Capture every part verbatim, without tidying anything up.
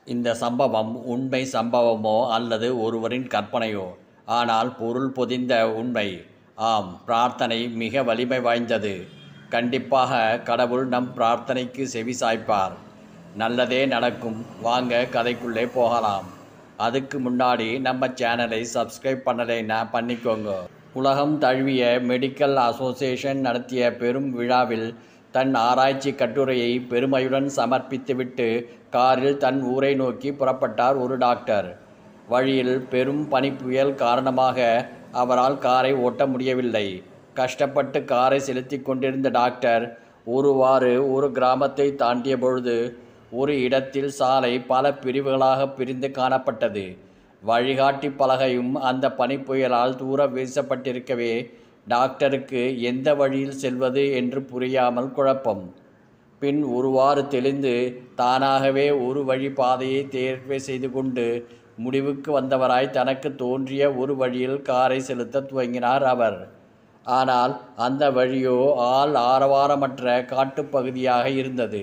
இந்த சம்பவம் உண்மை சம்பவமோ அல்லது ஒருவரின் கற்பனையோ, ஆனால் பொருள் பொதிந்த உண்மை. ஆம், பிரார்த்தனை மிக வலிமை வாய்ந்தது. கண்டிப்பாக கடவுள் நம் பிரார்த்தனைக்கு செவி சாய்ப்பார். நல்லதே நடக்கும். வாங்க கதைக்குள்ளே போகலாம். அதுக்கு முன்னாடி நம்ம சேனலை சப்ஸ்கிரைப் பண்ணலைன்னா பண்ணிக்கோங்க. உலகம் தழுவிய மெடிக்கல் அசோசியேஷன் நடத்திய பெரும் விழாவில் தன் ஆராய்ச்சி கட்டுரையை பெருமையுடன் சமர்ப்பித்துவிட்டு காரில் தன் ஊரை நோக்கி புறப்பட்டார் ஒரு டாக்டர். வழியில் பெரும் பனிப்புயல் காரணமாக அவரால் காரை ஓட்ட முடியவில்லை. கஷ்டப்பட்டு காரை செலுத்தி கொண்டிருந்த டாக்டர் ஒருவாறு ஒரு கிராமத்தை தாண்டிய பொழுது ஒரு இடத்தில் சாலை பல பிரிவுகளாக பிரிந்து காணப்பட்டது. வழிகாட்டி பலகையும் அந்த பனிப்புயலால் தூர வீசப்பட்டிருக்கவே டாக்டருக்கு எந்த வழியில் செல்வது என்று புரியாமல் குழப்பம். பின் ஒருவாறு தெளிந்து தானாகவே ஒரு வழி பாதையை தேர்வு செய்து கொண்டு முடிவுக்கு வந்தவராய் தனக்கு தோன்றிய ஒரு வழியில் காரை செலுத்த துவங்கினார் அவர். ஆனால் அந்த வழியோ ஆள் ஆரவாரமற்ற காட்டுப்பகுதியாக இருந்தது.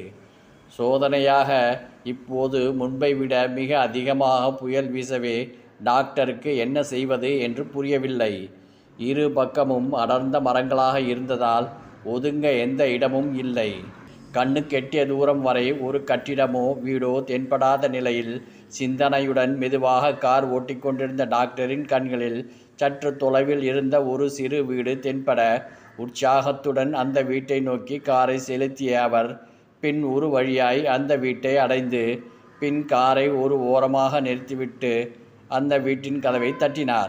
சோதனையாக இப்போது முன்பை விட மிக அதிகமாக புயல் வீசவே டாக்டருக்கு என்ன செய்வது என்று புரியவில்லை. இரு பக்கமும் அடர்ந்த மரங்களாக இருந்ததால் ஒதுங்க எந்த இடமும் இல்லை. கண்ணு கெட்டிய தூரம் வரை ஒரு கட்டிடமோ வீடோ தென்படாத நிலையில் சிந்தனையுடன் மெதுவாக கார் ஓட்டிக்கொண்டிருந்த டாக்டரின் கண்களில் சற்று தொலைவில் இருந்த ஒரு சிறு வீடு தென்பட உற்சாகத்துடன் அந்த வீட்டை நோக்கி காரை செலுத்திய அவர் பின் ஒரு வழியாய் அந்த வீட்டை அடைந்து பின் காரை ஒரு ஓரமாக நிறுத்திவிட்டு அந்த வீட்டின் கதவை தட்டினார்.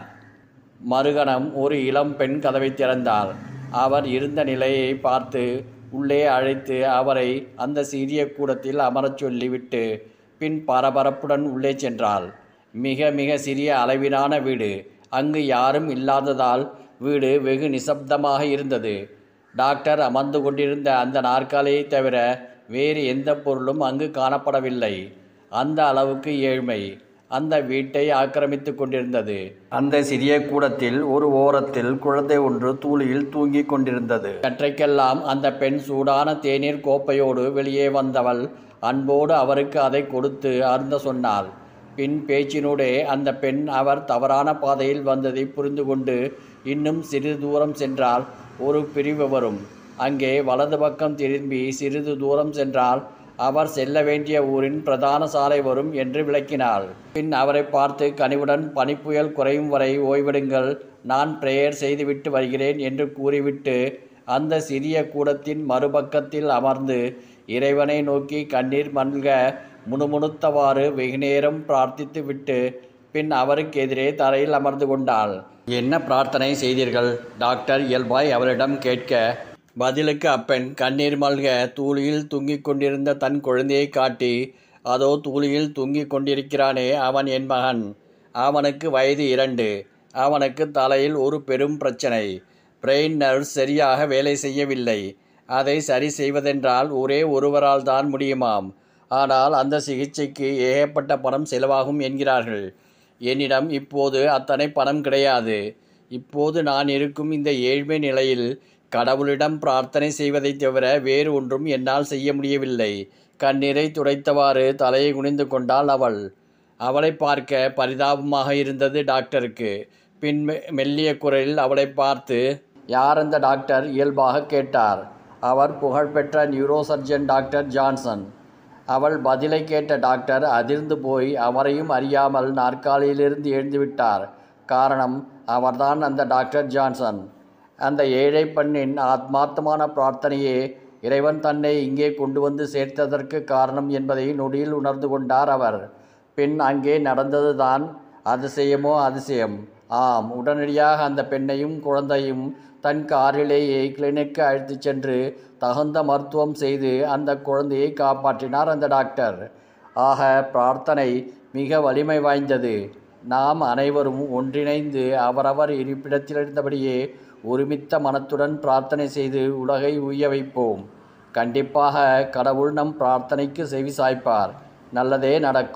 மறுகணம் ஒரு இளம் பெண் கதவை திறந்தார். அவர் இருந்த நிலையை பார்த்து உள்ளே அழைத்து அவரை அந்த சிறிய கூடத்தில் அமரச் சொல்லிவிட்டு பின் பரபரப்புடன் உள்ளே சென்றாள். மிக மிக சிறிய அளவிலான வீடு. அங்கு யாரும் இல்லாததால் வீடு வெகு நிசப்தமாக இருந்தது. டாக்டர் அமர்ந்து கொண்டிருந்த அந்த நாற்காலியை தவிர வேறு எந்த பொருளும் அங்கு காணப்படவில்லை. அந்த அளவுக்கு ஏழ்மை அந்த வீட்டை ஆக்கிரமித்து கொண்டிருந்தது. அந்த சிறிய கூடத்தில் ஒரு ஓரத்தில் குழந்தை ஒன்று தூளியில் தூங்கி கொண்டிருந்தது. கற்றைக்கெல்லாம் அந்த பெண் சூடான தேநீர் கோப்பையோடு வெளியே வந்தவள் அன்போடு அவருக்கு அதை கொடுத்து அருந்த சொன்னாள். பின் பேச்சினூடே அந்த பெண் அவர் தவறான பாதையில் வந்ததை புரிந்து கொண்டு இன்னும் சிறிது தூரம் சென்றால் ஒரு பிரிவு வரும். அங்கே வலது பக்கம் திரும்பி சிறிது தூரம் சென்றால் அவர் செல்ல வேண்டிய ஊரின் பிரதான சாலை வரும் என்று விளக்கினாள். பின் அவரை பார்த்து கனிவுடன் பனிப்புயல் குறையும் வரை ஓய்வெடுங்கள், நான் பிரேயர் செய்துவிட்டு வருகிறேன் என்று கூறிவிட்டு அந்த சிறிய கூடத்தின் மறுபக்கத்தில் அமர்ந்து இறைவனை நோக்கி கண்ணீர் மல்க முணுமுணுத்தவாறு வெகுநேரம் பிரார்த்தித்து விட்டு பின் அவருக்கு எதிரே தரையில் அமர்ந்து கொண்டாள். என்ன பிரார்த்தனை செய்தீர்கள்? டாக்டர் இயல்பாய் அவரிடம் கேட்க பதிலுக்கு அப்பெண் கண்ணீர் மல்க தூளியில் தூங்கிக் கொண்டிருந்த தன் குழந்தையை காட்டி, அதோ தூளியில் தூங்கிக் கொண்டிருக்கிறானே அவன் என் மகன். அவனுக்கு வயது இரண்டு. அவனுக்கு தலையில் ஒரு பெரும் பிரச்சனை. பிரெயின் நர்வ்ஸ் சரியாக வேலை செய்யவில்லை. அதை சரி செய்வதென்றால் ஒரே ஒருவரால் தான் முடியுமாம். ஆனால் அந்த சிகிச்சைக்கு ஏகப்பட்ட பணம் செலவாகும் என்கிறார்கள். என்னிடம் இப்போது அத்தனை பணம் கிடையாது. இப்போது நான் இருக்கும் இந்த ஏழ்மை நிலையில் கடவுளிடம் பிரார்த்தனை செய்வதை தவிர வேறு ஒன்றும் என்னால் செய்ய முடியவில்லை. கண்ணீரை துடைத்தவாறு தலையை குனிந்து கொண்டாள் அவள். அவளை பார்க்க பரிதாபமாக இருந்தது டாக்டருக்கு. பின் மெல்லிய குரலில் அவளை பார்த்து, யார் அந்த டாக்டர்? இயல்பாக கேட்டார். அவர் புகழ்பெற்ற நியூரோசர்ஜன் டாக்டர் ஜான்சன். அவள் பதிலை கேட்ட டாக்டர் அதிர்ந்து போய் அவரையும் அறியாமல் நாற்காலியிலிருந்து எழுந்துவிட்டார். காரணம், அவர்தான் அந்த டாக்டர் ஜான்சன். அந்த ஏழை பெண்ணின் ஆத்மார்த்தமான பிரார்த்தனையே இறைவன் தன்னை இங்கே கொண்டு வந்து சேர்த்ததற்கு காரணம் என்பதை நொடியில் உணர்ந்து கொண்டார் அவர். பின் அங்கே நடந்தது தான் அதிசயமோ அதிசயம். ஆம், உடனடியாக அந்த பெண்ணையும் குழந்தையும் தன் காரிலேயே கிளினிக்கு அழைத்து சென்று தகுந்த மருத்துவம் செய்து அந்த குழந்தையை காப்பாற்றினார் அந்த டாக்டர். ஆக பிரார்த்தனை மிக வலிமை வாய்ந்தது. நாம் அனைவரும் ஒன்றிணைந்து அவரவர் இருப்பிடத்திலிருந்தபடியே ஒருமித்த மனத்துடன் பிரார்த்தனை செய்து உலகை உய்ய வைப்போம். கண்டிப்பாக கடவுள் நம் பிரார்த்தனைக்கு செவி சாய்ப்பார். நல்லதே நடக்கும்.